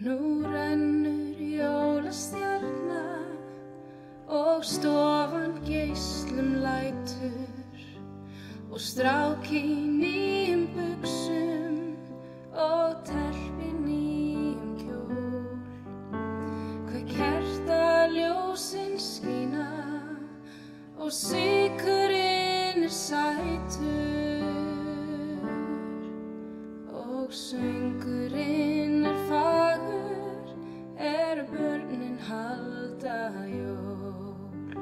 Nú rennur jólastjarna og stofan geislum lætur og strák í nýjum buxum og telp í nýjum kjól. Hve kertaljósin skína og sykurinn sætur og söngurinn fagur börnin halda jól.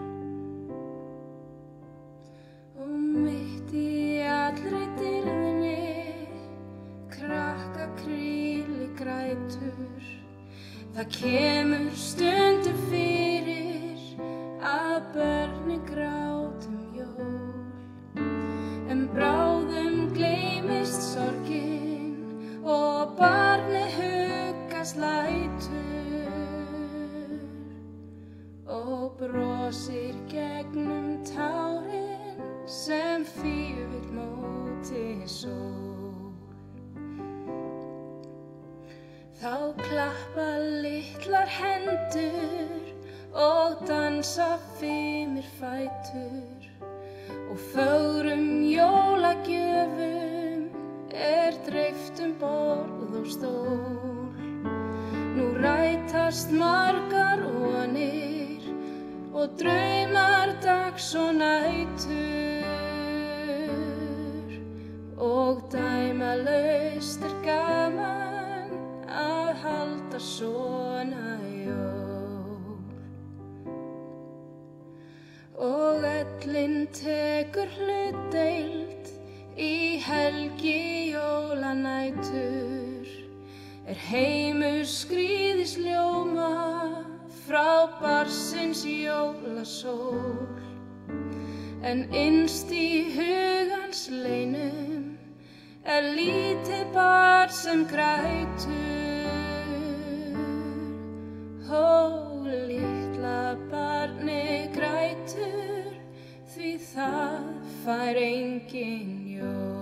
Og mitt í allri dýrðinni krakka kríli grætur. Það kemur stundum fyrir að börnin grátum jól. En bráðum gleymist sorgin og barnið huggast lætur og brosir gegnum tárin sem fífill móti sól. Þá klappa litlar hendur og dansa fimir fætur og fögrum jólagjöfum dreift borð og stól. Nú rætast margar vonir og draumar dags og nætur og dæmalaust gaman að halda svona jól. Og ellin tekur hlutdeild í helgi jólanætur heimur skríðis ljóma frá barnsins jólasól. En innst í hugans leinum lítið barn sem grætur. Ó, litla barnið grætur því það fær engin jól.